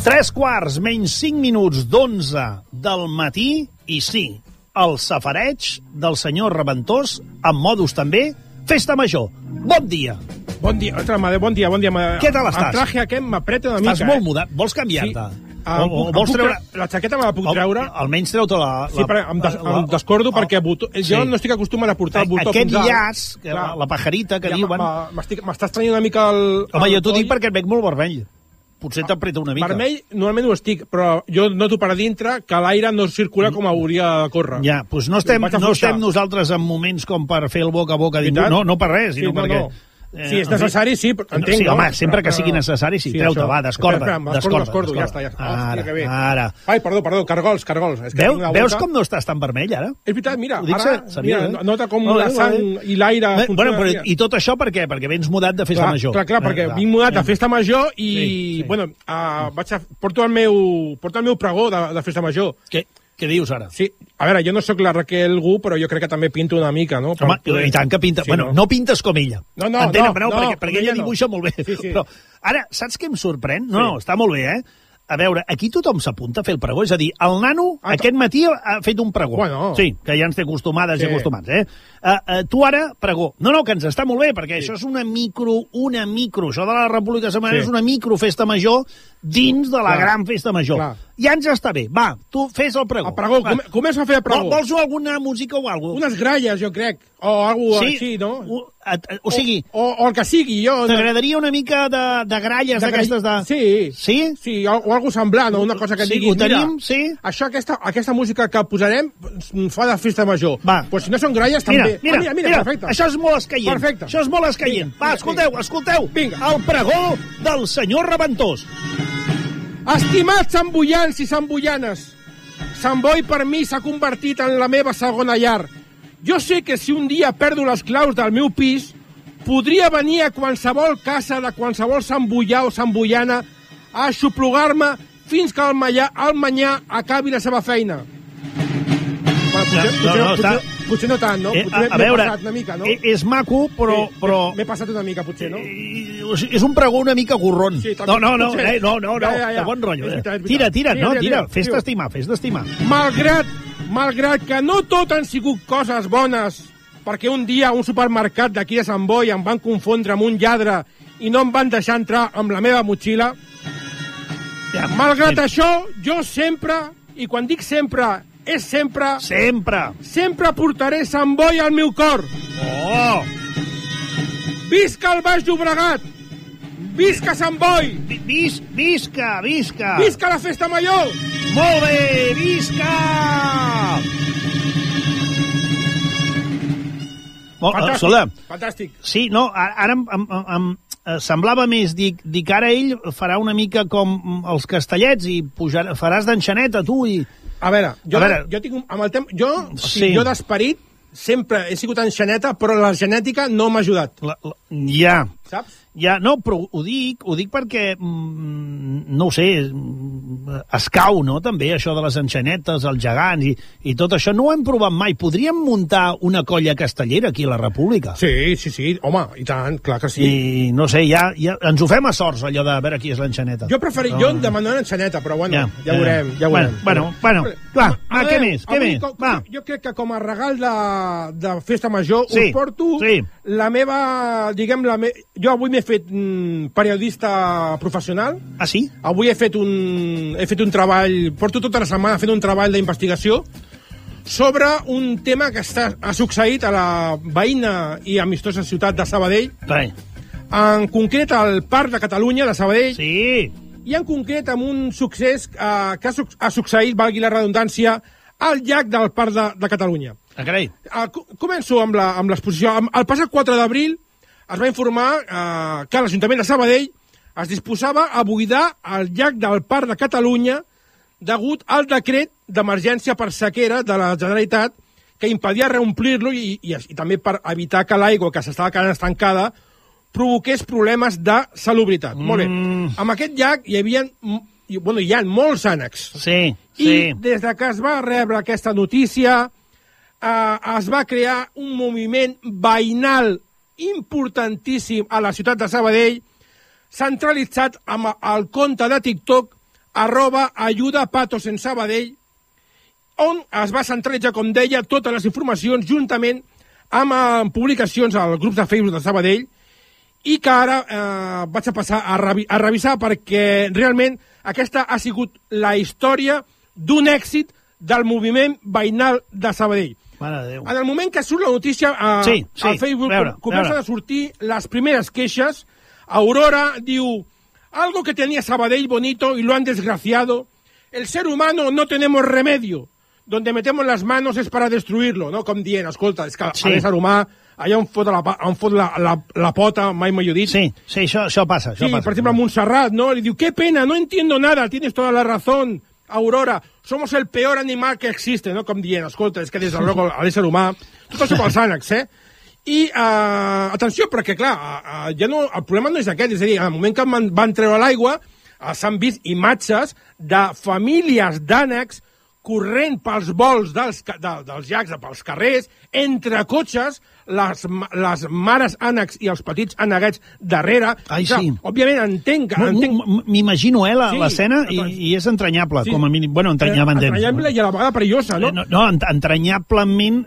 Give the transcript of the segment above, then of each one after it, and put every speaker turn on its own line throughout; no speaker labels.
3:45 del matí, i sí, el safareig del senyor Raventós, amb modus també, festa major. Bon dia.
Bon dia, bon dia.
Què tal estàs?
El traje aquest m'apreta una mica.
Estàs molt mudat. Vols canviar-te?
O vols treure... La jaqueta me la puc treure?
Almenys treu-te la...
Sí, em descordo perquè jo no estic acostumat a portar el botó
aquest llaç, la pajarita que diuen...
M'estàs traient una mica el...
Home, jo t'ho dic perquè et veig molt vermell. Potser t'apreta una mica.
Vermell, normalment ho estic, però jo noto per a dintre que l'aire no circula com hauria de córrer.
Ja, doncs no estem nosaltres en moments com per fer el boca a boca a ningú. No per res, sinó perquè...
Si és necessari, sí, entenc.
Sí, home, sempre que sigui necessari, sí. Treu-te, va, descorda.
Descordo, ja està.
Ara.
Ai, perdó, cargols.
Veus com no estàs tan vermell, ara?
És veritat, mira, ara nota com la sang i l'aire funciona.
Bueno, i tot això per què? Perquè vens mudat de festa major.
Clar, perquè vinc mudat de festa major i, bueno, porto el meu pregó de festa major.
Què dius ara?
Sí, a veure, jo no sóc la Raquel Gu, però jo crec que també pinto una mica, no?
Home, i tant que pinta. Bueno, no pintes com ella.
No,
perquè ella dibuixa molt bé. Però ara, saps què em sorprèn? No, està molt bé, A veure, aquí tothom s'apunta a fer el pregó. És a dir, el nano aquest matí ha fet un pregó.
Bueno.
Sí, que ja ens té acostumades i acostumats, tu ara, pregó. No, que ens està molt bé, perquè això és una micro... Això de la República Setmanera és una micro festa major dins de la gran festa major. Ja ens està bé. Va, tu fes el pregó.
El pregó, comença a fer el pregó.
Vols alguna música o alguna cosa?
Unes gralles, jo crec. O alguna cosa així, no?
O sigui...
O el que sigui, jo...
T'agradaria una mica de gralles d'aquestes de...
Sí.
Sí?
Sí, o alguna semblant, o una cosa que diguis...
Sí, ho tenim, sí.
Això, aquesta música que posarem fa de festa major.
Va.
Pues si no són gralles, també...
Mira,
perfecte.
Això és molt escaient.
Perfecte.
Això és molt escaient. Va, escolteu.
Vinga.
El pregó del senyor Raventós.
Estimats samboians i samboianes, Sant Boi per mi s'ha convertit en la meva segona llar. Jo sé que si un dia perdo les claus del meu pis, podria venir a qualsevol casa de qualsevol samboià o samboiana a aixoplugar-me fins que el manyà acabi la seva feina. Potser no tant, no?
A veure,
passat una mica, no?
És maco, però...
M'he passat una mica, potser, no?
És un pregó una mica gorron. No,
de
bon rotllo. Tira, fes d'estimar.
Malgrat que no tot han sigut coses bones, perquè un dia a un supermercat d'aquí de Sant Boi em van confondre amb un lladre i no em van deixar entrar amb la meva motxilla, malgrat això, jo sempre, i quan dic sempre, és sempre... Sempre portaré Sant Boi al meu cor.
Oh!
Visca el Baix Llobregat! Visca Sant Boi!
Visca!
Visca la festa major!
Molt bé, visca!
Fantàstic.
Sí, no, ara em semblava més dir que ara ell farà una mica com els castellets i faràs d'enxaneta, tu, i...
A veure, jo tinc amb el temps... Jo d'esperit sempre he sigut enxaneta, però la genètica no m'ha ajudat.
Ja.
Saps?
Ja, no, però ho dic perquè, no ho sé, escau, no?, també, això de les enxanetes, els gegants i tot això. No ho hem provat mai. Podríem muntar una colla castellera aquí a la República?
Sí, home, i tant, clar que sí.
I, no sé, ja ens ho fem a sorts, allò de veure qui és l'enxaneta.
Jo demano una enxaneta, però bueno, ja veurem.
Bueno, clar, què més?
Jo crec que com a regal de festa major us porto la meva, jo avui m'he fet periodista professional.
Ah, sí?
Avui he fet un treball, porto tota la setmana fent un treball d'investigació sobre un tema que ha succeït a la veïna i amistosa ciutat de Sabadell. En concret al Parc de Catalunya de Sabadell.
Sí.
I en concret amb un succés que ha succeït, valgui la redundància, al llac del Parc de Catalunya.
Carai.
Començo amb l'exposició. El passat 4 d'abril es va informar que l'Ajuntament de Sabadell es disposava a buidar el llac del Parc de Catalunya degut al decret d'emergència per sequera de la Generalitat que impedia reomplir-lo i també per evitar que l'aigua que s'estava quedant estancada provoqués problemes de salubritat. Molt bé. Amb aquest llac hi ha molts ànecs.
Sí.
I des de que es va rebre aquesta notícia es va crear un moviment veïnal importantíssim a la ciutat de Sabadell, centralitzat amb el compte de TikTok @ajudapatos en Sabadell, on es va centralitzar, com deia, totes les informacions juntament amb publicacions als grups de Facebook de Sabadell, i que ara vaig a passar a revisar, perquè realment aquesta ha sigut la història d'un èxit del moviment veïnal de Sabadell.
Mare de Déu.
En el moment que surt la notícia al Facebook, comencen a sortir les primeres queixes. Aurora diu: algo que tenía Sabadell bonito y lo han desgraciado. El ser humano no tenemos remedio. Donde metemos las manos es para destruirlo, no? Com dient, escolta, és que l'ésser humà allà on fot la pota, mai millor dit.
Sí, això passa.
Sí, per exemple, a Montserrat, ¿no? Le diu: qué pena, no entiendo nada, tienes toda la razón, Aurora, somos el peor animal que existe, no? Com dient, escolta, és que des de luego l'ésser humà, tot això pels ànecs, I, atenció, perquè, clar, ja no, el problema no és aquest, és a dir, en el moment que van treure l'aigua, s'han vist imatges de famílies d'ànecs corrent pels vols dels llacs, pels carrers, entre cotxes, les mares ànecs i els petits àneguets darrere.
Ai, sí.
Òbviament, entenc...
M'imagino, l'escena, i és entranyable, com a mínim. Bueno, entranyable
i a la vegada perillosa, no?
No, entranyablement...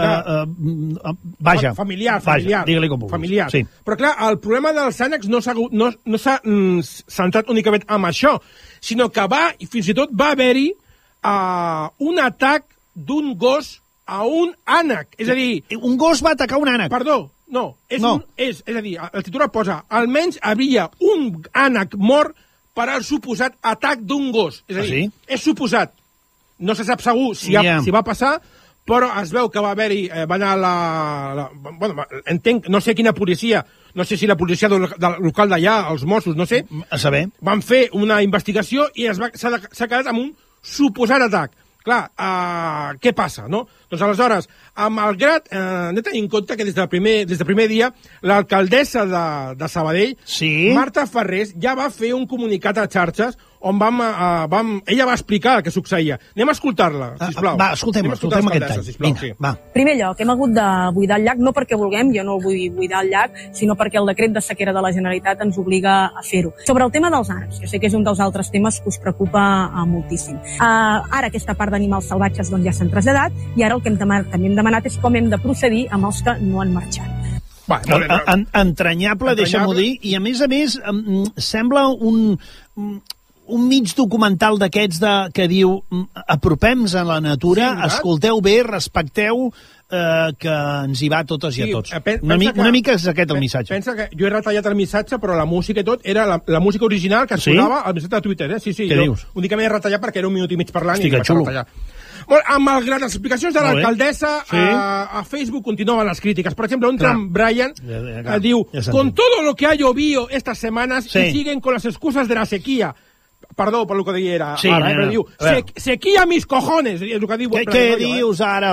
Vaja.
Familiar.
Digue-li com vulguis.
Familiar. Però, clar, el problema dels ànecs no s'ha centrat únicament en això, sinó que fins i tot va haver-hi un atac d'un gos a un ànec. És a dir...
Un gos va atacar un ànec.
Perdó, no. És a dir, el titular posa: almenys havia un ànec mort per al suposat atac d'un gos. És a dir, és suposat. No se sap segur si va passar, però es veu que va haver-hi... va anar bueno, entenc, no sé quina policia, no sé si la policia local d'allà, els Mossos, no sé.
A saber.
Van fer una investigació i s'ha quedat amb un suposat atac. Clar, què passa, no? Doncs aleshores, malgrat, hem de tenir en compte que des del primer dia, l'alcaldessa de Sabadell, Marta Ferrés, ja va fer un comunicat a xarxes on ella va explicar el que succeïa. Anem a escoltar-la, sisplau.
Va, escoltem aquest tall. Vinga, va.
En primer lloc, hem hagut de buidar el llac, no perquè vulguem, jo no el vull buidar el llac, sinó perquè el decret de sequera de la Generalitat ens obliga a fer-ho. Sobre el tema dels ànecs, jo sé que és un dels altres temes que us preocupa moltíssim. Ara aquesta part d'animals salvatges ja s'han traslladat, i ara el que també hem demanat és com hem de procedir amb els que no han marxat.
Entranyable, deixa'm-ho dir, i a més, sembla un mig documental d'aquests que diu: apropem-nos a la natura, escolteu bé, respecteu, que ens hi va a totes i a tots. Una mica és aquest el missatge.
Pensa que jo he retallat el missatge, però la música i tot era la música original que es posava al missatge de Twitter. Sí,
què dius?
Únicament he retallat perquè era un minut i mig parlant.
Hosti, que xulo.
Malgrat les explicacions de l'alcaldessa, a Facebook continuen les crítiques. Per exemple, un Brian diu: con todo lo que ha llovido estas semanas y siguen con las excusas de la sequía. Perdó per el que deia ara, però diu: sequía mis cojones, és el que diu.
Què dius ara?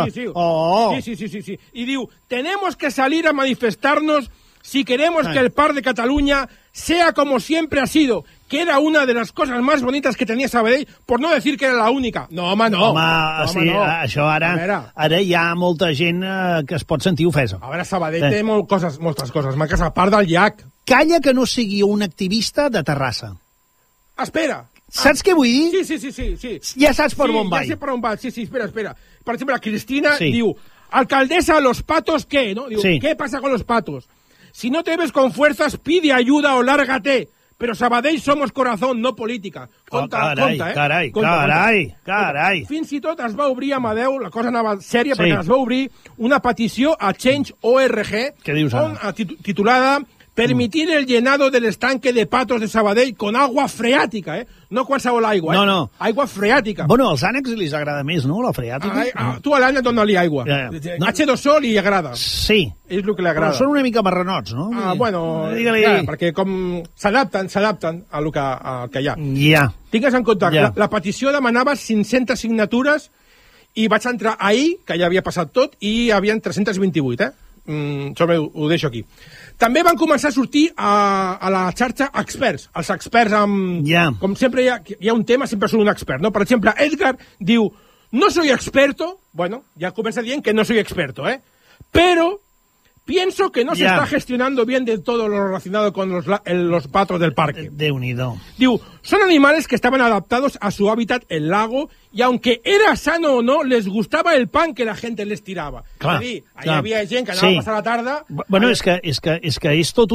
Sí. I diu: tenemos que salir a manifestarnos si queremos que el Parc de Cataluña sea como siempre ha sido, que era una de las cosas más bonitas que tenía Sabadell, por no decir que era la única. No, home, no.
Això ara hi ha molta gent que es pot sentir ofesa.
A veure, Sabadell té moltes coses maques, a part del llac.
Calla que no sigui un activista de Terrassa.
Espera.
Saps què vull dir?
Sí.
Ja saps per on vaig.
Ja sé per on vaig, sí, espera. Per exemple, la Cristina diu: alcaldesa, ¿los patos qué? ¿No? Diu, ¿qué pasa con los patos? Si no te ves con fuerzas, pide ayuda o lárgate. Pero Sabadell somos corazón, no política. Compte,
Carai.
Fins i tot es va obrir, Amadeu, la cosa anava sèria, perquè es va obrir una petició a Change.org, titulada permitir el llenado del estanque de patos de Sabadell con agua freática, No qualsevol aigua,
No.
Aigua freàtica.
Bueno, als ànecs li agrada més, no?, la freàtica.
Tu a l'ànec dona-li aigua. H2O li agrada.
Sí.
És el que li agrada.
Però són una mica marranots, no?
Bueno, perquè com s'adapten a lo que hi ha.
Ja.
Tingues en compte que la petició demanava 500 signatures i vaig entrar ahir, que ja havia passat tot, i hi havia 328, Això ho deixo aquí. També van començar a sortir a la xarxa experts. Els experts com sempre hi ha un tema, sempre surt un expert, no? Per exemple, Edgar diu: no soy experto. Bueno, ja comença dient que no soy experto, pero Pienso que no se está gestionando bien de todo lo relacionado con los patos del parque.
Déu-n'hi-do.
Diu, son animales que estaban adaptados a su hábitat, el lago, y aunque era sano o no, les gustaba el pan que la gente les tirava.
Clar,
és a dir, hi havia gent que anava a passar la tarda...
Bueno, és que és tot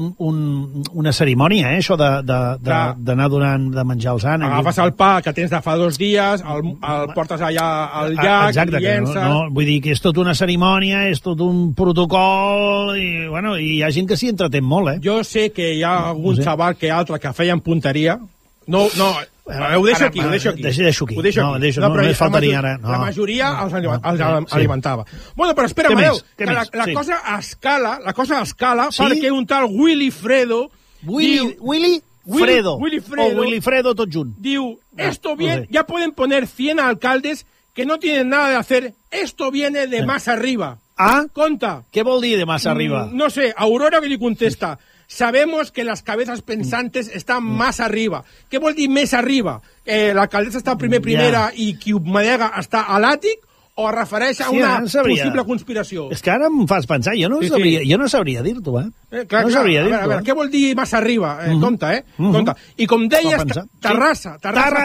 una cerimònia, això d'anar donant de menjar als ànecs.
Agafes el pa que tens de fa 2 dies, el portes allà al llac,
exacte,
i llences...
No, vull dir que és tot una cerimònia, és tot un protocol, i, bueno, i hi ha gent que s'hi entretén molt, eh?
Jo sé que hi ha algun xaval que altre que feien punteria. No, ho deixo aquí.
Deixo aquí. No, només faltaria ara.
La majoria els alimentava. Bueno, però espera, Amadeu, que la cosa escala perquè un tal Willy Fredo...
Willy Fredo. O Willy Fredo tot junt.
Diu, esto bien, ya pueden poner 100 alcaldes que no tienen nada de hacer. Esto viene de más arriba.
Ah?
Conta.
Què vol dir de más arriba?
No sé, Aurora que li contesta. Sabemos que las cabezas pensantes están más arriba. Què vol dir més arriba? L'alcaldessa està primera i qui ho manega està a l'àtic o es refereix a una possible conspiració?
És que ara em fas pensar, jo no sabria dir-t'ho,
no sabria dir-t'ho. A veure, què vol dir més arriba? Compte, compte. I com deies, Terrassa.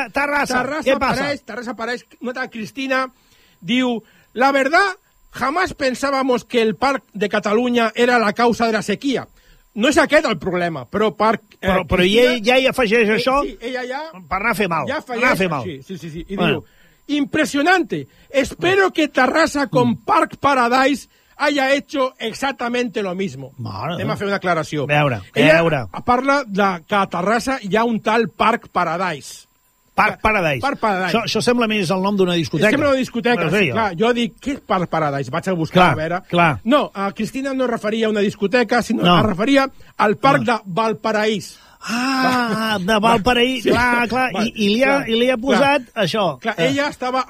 Què passa?
Terrassa apareix, nota Cristina, diu, la verdad, jamás pensábamos que el Parc de Catalunya era la causa de la sequía. No és aquest el problema, però
però ella ja hi afegeix això
ella ja,
per anar a fer mal.
Ja sí. I diu, impresionante, espero que Terrassa con Park Paradise haya hecho exactamente lo mismo. Anem a fer una aclaració. Ella parla que a Terrassa hi ha un tal Park Paradise.
Park Paradise. Això sembla més el nom d'una discoteca.
Sembla una discoteca, sí, clar. Jo dic, què és Park Paradise? Vaig a buscar, a veure. No, Cristina no referia a una discoteca, sinó es referia al Parc de Valparaís.
Ah, de Valparaís, clar. I li ha posat això.
Clar, ella estava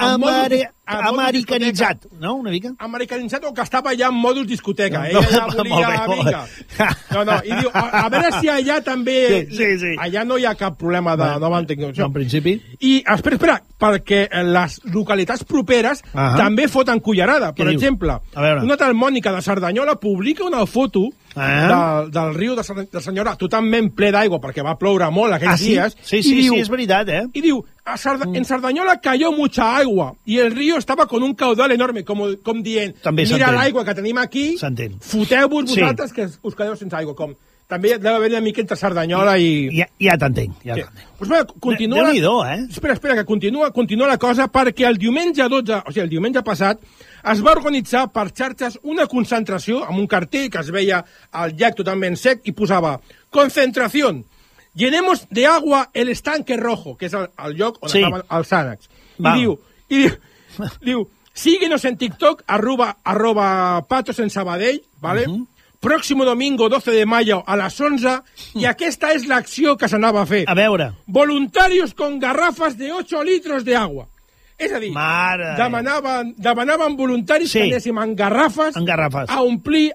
americanitzat, no? Una mica?
Americanitzat o que estava ja en mòdul discoteca. Ella ja volia, vinga. No, i diu, a veure si allà també... Allà no hi ha cap problema de nova tecnologia.
En principi.
I, espera, perquè les localitats properes també foten cullerada. Per exemple, una tal Mònica de Cerdanyola publica una foto del riu de Cerdanyola totalment ple d'aigua, perquè va ploure molt aquells dies.
Sí, és veritat,
I diu, en Cerdanyola cayó mucha agua y el río estaba con un caudal enorme, com dient, mira l'aigua que tenim aquí, foteu-vos vosaltres que us quedeu sense aigua, com també deu haver una mica entre Cerdanyola i...
Ja t'entenc.
Pues bé, continua...
Déu-n'hi-do,
Espera, que continua la cosa, perquè el diumenge 12, o sigui, el diumenge passat, es va organitzar per xarxes una concentració amb un cartell que es veia al llac totalment sec i posava concentración. Llenemos de agua el estanque rojo, que és el lloc on estaven els ànecs. I diu, síguenos en TikTok, arroba patos en Sabadell, ¿vale? Próximo domingo 12 de mayo a las 11, i aquesta és l'acció que s'anava a fer.
A veure.
Voluntarios con garrafas de 8 litros de agua. És a dir, demanaven voluntaris que anéssim en garrafes a omplir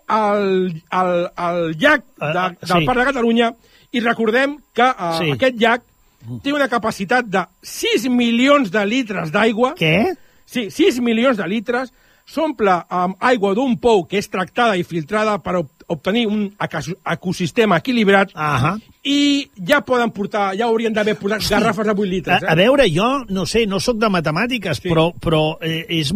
el llac del Parc de Catalunya. I recordem que aquest llac té una capacitat de 6 milions de litres d'aigua.
Què?
Sí, 6 milions de litres. S'omple amb aigua d'un pou que és tractada i filtrada per obtenir un ecosistema equilibrat i ja poden portar, ja haurien d'haver posat garrafes de 8 litres.
A veure, jo no sé, no sóc de matemàtiques, però és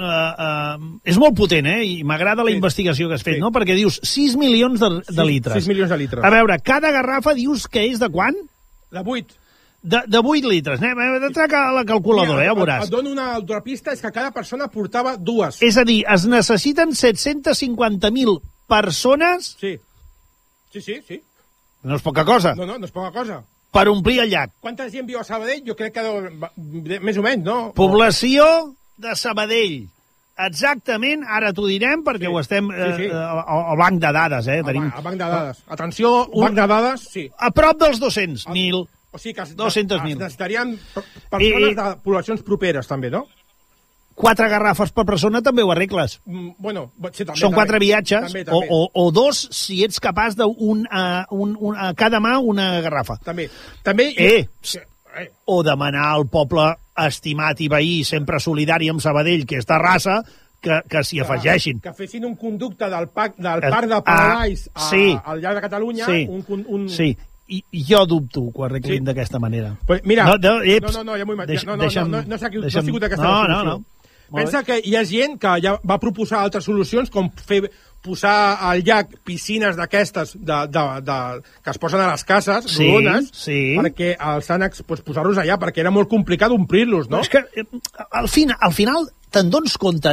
molt potent, i m'agrada la investigació que has fet, no? Perquè dius 6 milions de litres.
6 milions de litres.
A veure, cada garrafa dius que és de quant?
De 8.
De 8 litres. Anem a tracar la calculadora, ja ho veuràs.
Et dono una altra pista, és que cada persona portava 2.
És a dir, es necessiten 750.000 persones...
Sí.
No és poca cosa.
No és poca cosa.
Per omplir el llac.
Quanta gent viu a Sabadell? Jo crec que més o menys, no?
Població de Sabadell. Exactament, ara t'ho direm, perquè ho estem al banc de dades.
Al banc de dades. Atenció, banc de dades, sí.
A prop dels 200.000.
O sigui que
200.000.
necessitarien persones de poblacions properes, també, no?
4 garrafes per persona també ho arregles.
Bueno, sí, també.
Són 4 viatges,
també.
O 2 si ets capaç de a cada mà una garrafa.
També.
O demanar al poble estimat i veí, sempre solidari amb Sabadell, que és Terrassa, que s'hi afegeixin.
Que fessin un conducte del parc de Paradise al llarg de Catalunya.
Sí. I jo dubto que ho arreglin d'aquesta manera.
Mira, no, ja m'ho imagino. No ha sigut aquesta solució. No. Pensa que hi ha gent que ja va proposar altres solucions, com posar al llac piscines d'aquestes que es posen a les cases, rodones, perquè els ànecs posar-los allà, perquè era molt complicat omplir-los, no?
És que al final te'n dones compte,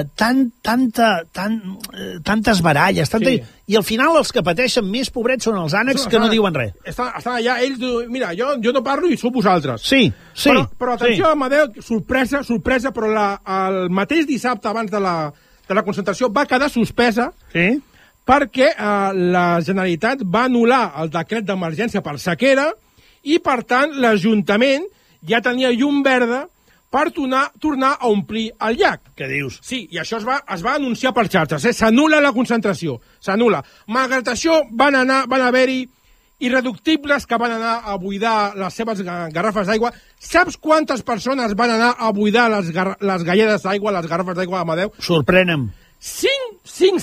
tantes baralles, i al final els que pateixen més, pobrets, són els ànecs que no diuen res.
Estan allà, ells diuen, mira, jo no parlo i sou vosaltres.
Sí.
Però atenció, Amadeu, sorpresa, però el mateix dissabte, abans de la concentració, va quedar suspesa perquè la Generalitat va anul·lar el decret d'emergència per sequera i, per tant, l'Ajuntament ja tenia llum verda per tornar a omplir el llac.
Què dius?
Sí, i això es va anunciar per xarxes. S'anul·la la concentració, s'anul·la. Malgrat això, van haver-hi irreductibles que van anar a buidar les seves garrafes d'aigua. Saps quantes persones van anar a buidar les galledes d'aigua, les garrafes d'aigua, Amadeu?
Sorprene'm.
5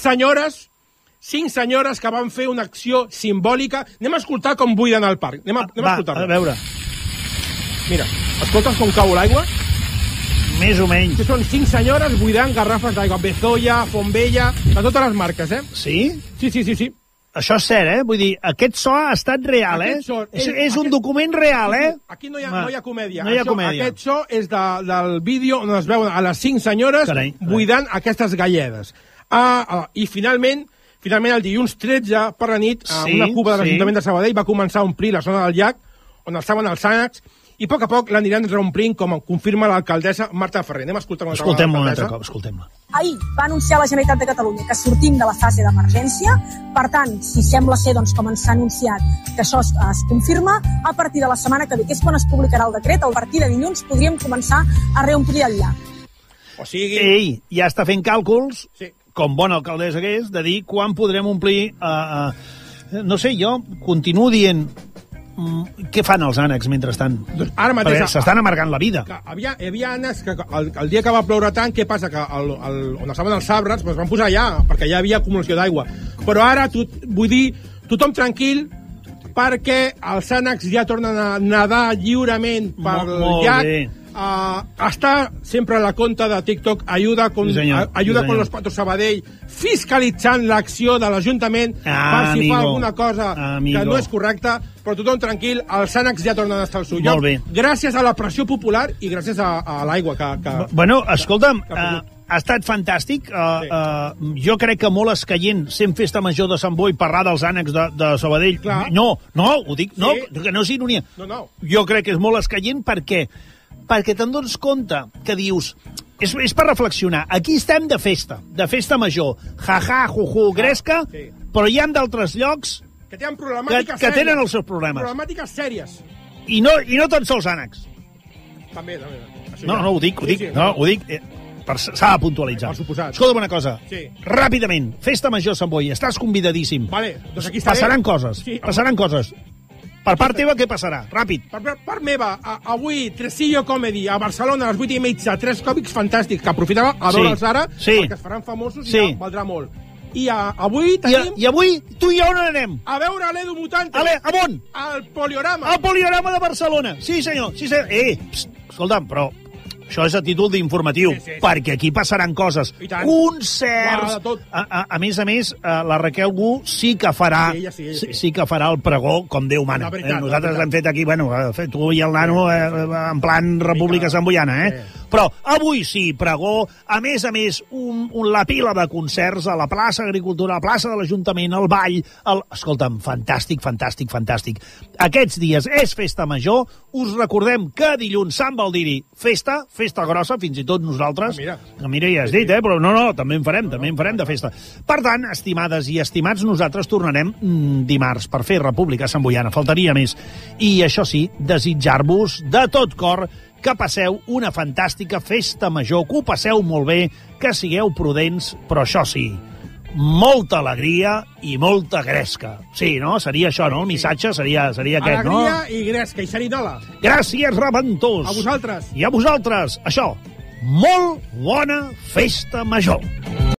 senyores que van fer una acció simbòlica. Anem a escoltar com buiden al parc. Anem a escoltar-ho.
A veure.
Mira, escoltes com cau l'aigua?
Més o menys.
Són 5 senyores buidant garrafes d'aigua. Bezoya, Fonbella, de totes les marques,
Sí?
Sí.
Això és cert, Vull dir, aquest so ha estat real, És un document real,
Aquí no hi ha comèdia.
Aquest
so és del vídeo on es veuen a les 5 senyores buidant aquestes galledes. I finalment, el dilluns 13 per la nit, una cuba de l'Ajuntament de Sabadell va començar a omplir la zona del llac on estaven els ànecs, i a poc l'aniran reomplint, com confirma l'alcaldessa Marta Ferrer. Anem a escoltar una
altra cop. Escoltem-la.
Ahir va anunciar la Generalitat de Catalunya que sortim de la fase d'emergència. Per tant, si sembla ser, com ens s'ha anunciat, que això es confirma, a partir de la setmana que ve, que és quan es publicarà el decret, a partir de dilluns podríem començar a reomplir el llac.
O sigui...
Ell ja està fent càlculs, com bona alcaldessa que és, de dir quan podrem omplir... No sé, jo continuo dient... Què fan els ànecs mentrestant?
Doncs ara mateix...
Perquè s'estan amargant la vida.
Hi havia ànecs que el dia que va ploure tant, què passa? Que on estaven els arbres es van posar allà, perquè ja havia acumulació d'aigua. Però ara, vull dir, tothom tranquil, perquè els ànecs ja tornen a nedar lliurement pel llac. Està sempre a la compte de TikTok Ayuda con los Patos Sabadell, fiscalitzant l'acció de l'Ajuntament per si fa alguna cosa que no és correcta, però tothom tranquil, els ànecs ja tornen a estar al seu lloc, gràcies a la pressió popular i gràcies a l'aigua que...
Bueno, escolta'm, ha estat fantàstic. Jo crec que molt escaient, sent festa major de Sant Boi, parlar dels ànecs de Sabadell. No, ho dic, que no és ironia. Jo crec que és molt escaient perquè te'n dones compte que dius... És per reflexionar. Aquí estem de festa major. Ja, juju, gresca, però hi ha d'altres llocs
que tenen problemàtiques
que tenen els seus problemes.
Problemàtiques sèries.
I no tots els ànecs.
També.
No, ho dic. S'ha de puntualitzar.
Per suposat.
Escolta'm una cosa. Ràpidament, festa major a Sant Boi. Estàs convidadíssim.
Vale, doncs aquí estaré.
Passaran coses. Per part teva, què passarà? Ràpid.
Per part meva, avui, Tresillo Comedy, a Barcelona, a les 8:30, 3 còmics fantàstics, que aprofitava a veure'ls ara, perquè es faran famosos i ja valdrà molt. I avui tenim...
I avui, tu i jo on anem?
A veure l'Edu Mutante.
A on?
Al Poliorama.
Al Poliorama de Barcelona. Sí, senyor. Escolta'm, però... Això és a títol d'informatiu, perquè aquí passaran coses. Concerts... A més, la Raquel Gu sí que farà el pregó com Déu mana. Nosaltres l'hem fet aquí, tu i el nano en plan República Samboiana, Però avui sí, pregó, a més, la pila de concerts a la plaça Agricultura, a la plaça de l'Ajuntament, al ball... Escolta'm, fantàstic. Aquests dies és festa major, us recordem que dilluns Sant Baldiri, festa grossa, fins i tot nosaltres. Mira, ja has dit, però no, també en farem de festa. Per tant, estimades i estimats, nosaltres tornarem dimarts per fer República Samboiana, faltaria més. I això sí, desitjar-vos de tot cor que passeu una fantàstica festa major, que ho passeu molt bé, que sigueu prudents, però això sí, molta alegria i molta gresca. Sí, no? Seria això, no? El missatge seria aquest, no?
Alegria i gresca, i serinola.
Gràcies, rebentós.
A vosaltres.
I a vosaltres, això, molt bona festa major.